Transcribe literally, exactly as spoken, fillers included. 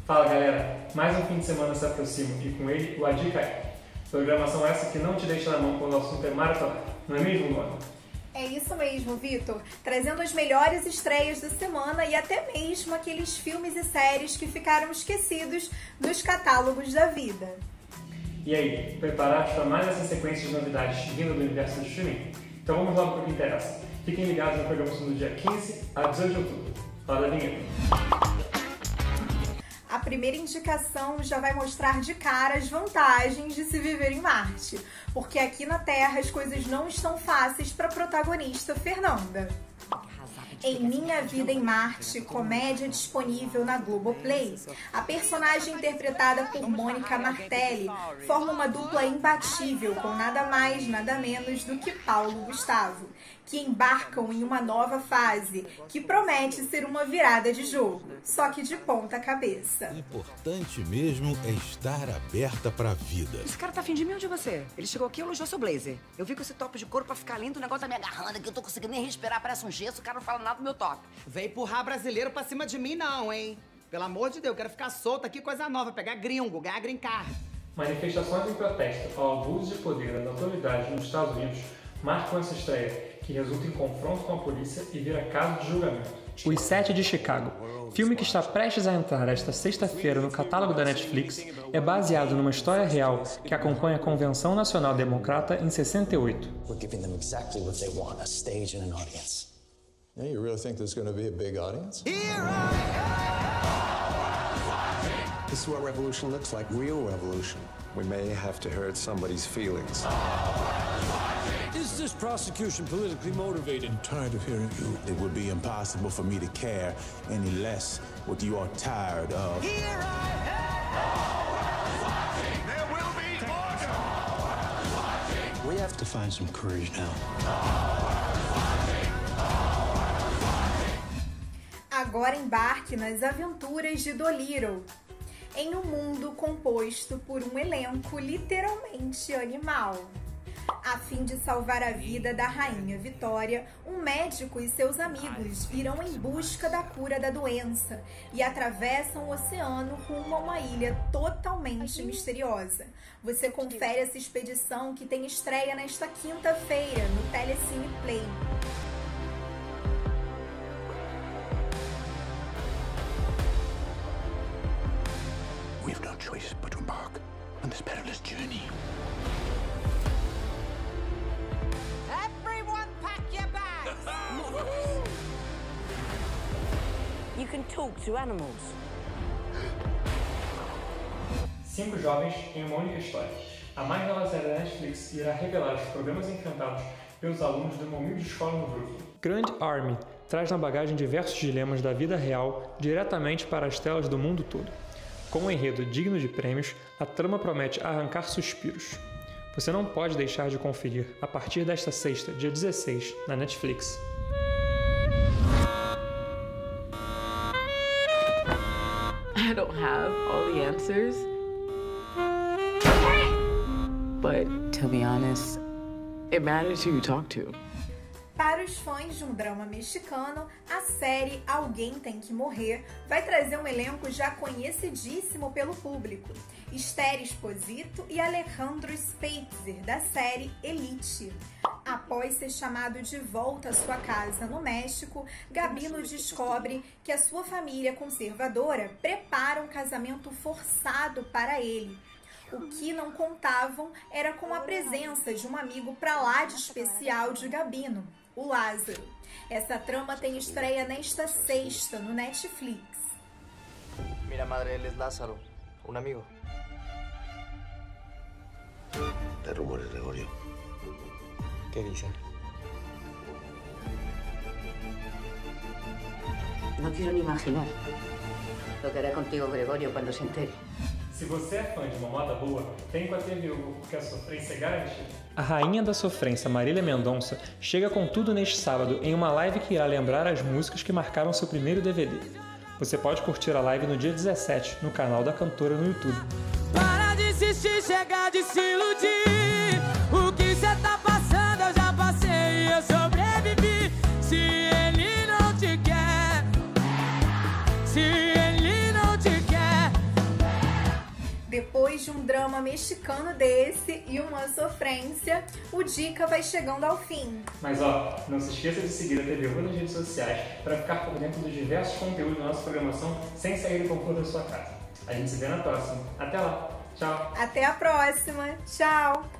Fala galera, mais um fim de semana se aproxima e com ele o A Dica É. Programação essa que não te deixa na mão quando o assunto é maratona, não é mesmo, Luana? É isso mesmo, Vitor. Trazendo as melhores estreias da semana e até mesmo aqueles filmes e séries que ficaram esquecidos dos catálogos da vida. E aí, preparados para mais essa sequência de novidades vindo do universo do streaming? Então vamos logo para o que interessa. Fiquem ligados na programação do dia quinze a dezoito de outubro. Fala da vinheta. A primeira indicação já vai mostrar de cara as vantagens de se viver em Marte, porque aqui na Terra as coisas não estão fáceis para a protagonista Fernanda. Em Minha Vida em Marte, comédia disponível na Globoplay, a personagem interpretada por Mônica Martelli forma uma dupla imbatível com nada mais, nada menos do que Paulo Gustavo, que embarcam em uma nova fase que promete ser uma virada de jogo, só que de ponta cabeça. O importante mesmo é estar aberta pra vida. Esse cara tá afim de mim ou de você? Ele chegou aqui e elogiou seu blazer. Eu vi com esse top de couro pra ficar lindo, o negócio tá me agarrando aqui, eu tô conseguindo nem respirar, parece um gesso, o cara não fala nada do meu top. Vem empurrar brasileiro pra cima de mim não, hein? Pelo amor de Deus, eu quero ficar solta aqui, coisa nova, pegar gringo, ganhar green card. Manifestações em protesto ao abuso de poder das autoridades nos Estados Unidos marcam essa estreia, que resulta em confronto com a polícia e vira caso de julgamento. Os Sete de Chicago, filme que está prestes a entrar esta sexta-feira no catálogo da Netflix, é baseado numa história real que acompanha a Convenção Nacional Democrata em sessenta e oito. We're giving them exactly what they want, a stage and an audience. Yeah, you really think there's going to be a big audience? This is what revolution looks like, real revolution. We may have to hurt somebody's feelings. Is this prosecution politically motivated? I'm tired of hearing you. It would be impossible for me to care any less what you are tired of. Here I am! There will be order! We have to find some courage now. Agora embarque nas aventuras de Dolittle, em um mundo composto por um elenco literalmente animal. A fim de salvar a vida da Rainha Vitória, um médico e seus amigos irão em busca da cura da doença e atravessam o oceano rumo a uma ilha totalmente misteriosa. Você confere essa expedição que tem estreia nesta quinta-feira no Telecine Play. We've no choice but to embark on this perilous journey. Everyone pack your bags! You can talk to animals. Cinco jovens em uma única história. A mais nova série da Netflix irá revelar os problemas enfrentados pelos alunos de uma humilde escola no Brooklyn. Grand Army traz na bagagem diversos dilemas da vida real diretamente para as telas do mundo todo. Com um enredo digno de prêmios, a trama promete arrancar suspiros. Você não pode deixar de conferir a partir desta sexta, dia dezesseis, na Netflix. I don't have all the answers. But to be honest, it matters who you talk to. Para os fãs de um drama mexicano, a série Alguém Tem Que Morrer vai trazer um elenco já conhecidíssimo pelo público. Esther Exposito e Alejandro Speitzer, da série Elite. Após ser chamado de volta à sua casa no México, Gabino descobre que a sua família conservadora prepara um casamento forçado para ele. O que não contavam era com a presença de um amigo pra lá de especial de Gabino, o Lázaro. Essa trama tem estreia nesta sexta no Netflix. Mira, madre, él es Lázaro, un amigo. Te rumores, Gregorio. ¿Qué dicen? No quiero ni imaginar lo que hará contigo Gregorio cuando se entere. Se você é fã de uma moda boa, vem com a T V Hugo, porque a sofrência é garantida. A rainha da sofrência, Marília Mendonça, chega com tudo neste sábado em uma live que irá lembrar as músicas que marcaram seu primeiro D V D. Você pode curtir a live no dia dezessete, no canal da cantora no YouTube. Para de insistir, chega de se iludir. O que cê tá passando eu já passei e eu sobrevivi. Se ele não te quer, se ele não te quer, depois de um drama mexicano desse e uma sofrência, o Dica vai chegando ao fim. Mas ó, não se esqueça de seguir a T V Ru nas redes sociais para ficar por dentro dos diversos conteúdos da nossa programação sem sair do conforto da sua casa. A gente se vê na próxima. Até lá. Tchau. Até a próxima. Tchau.